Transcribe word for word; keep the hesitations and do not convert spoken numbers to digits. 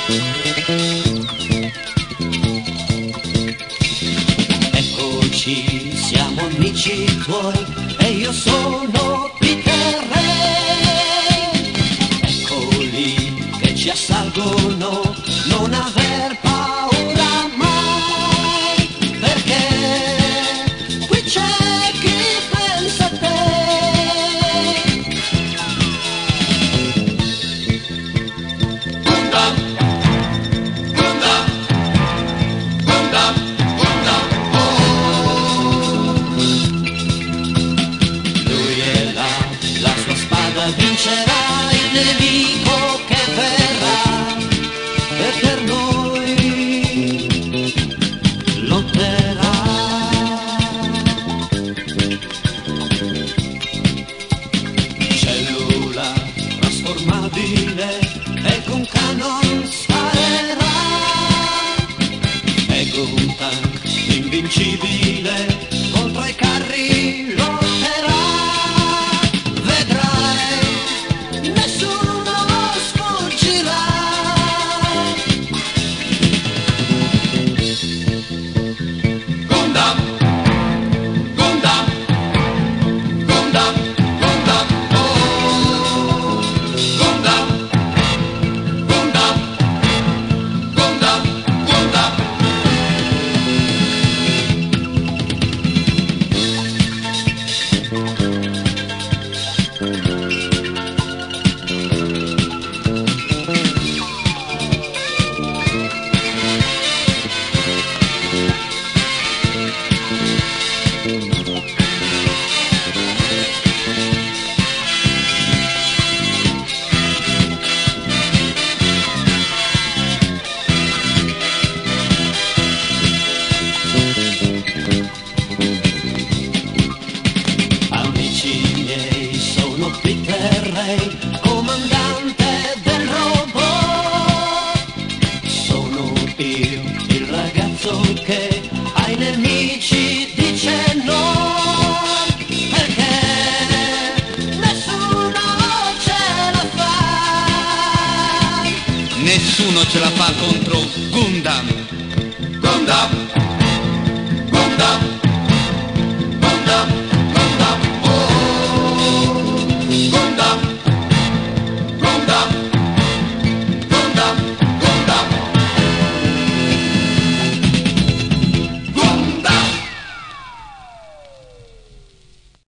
Eccoci, siamo amici tuoi e io sono Peter Ray. Eccoli che ci assalgono, non aver paura mai, perché qui c'è chi pensa a te. Gundam, Gundam, Gundam, Gundam, oh. Lui è là, la sua spada vincerà il nemico che verrà e per noi lotterà. Cellula trasformabile e con canon sparerà, e con un tank invincibile contro i carri lotterà. Vedrai, nessuno sfuggirà. Gundam, Gundam, Gundam, Gundam, oh. Gundam, Gundam, Gundam, Gundam. Amici miei, sono Peter Ray, comandante del robot. Sono io, il ragazzo che ai nemici dice no, perché nessuno ce la fa. Nessuno ce la fa contro Gundam. Gundam, Gundam.